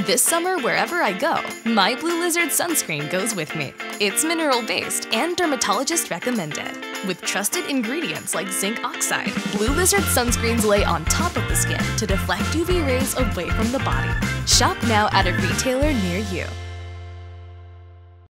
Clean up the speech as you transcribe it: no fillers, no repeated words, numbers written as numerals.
This summer, wherever I go, my Blue Lizard Sunscreen goes with me. It's mineral-based and dermatologist recommended. With trusted ingredients like Zinc Oxide, Blue Lizard Sunscreens lay on top of the skin to deflect UV rays away from the body. Shop now at a retailer near you.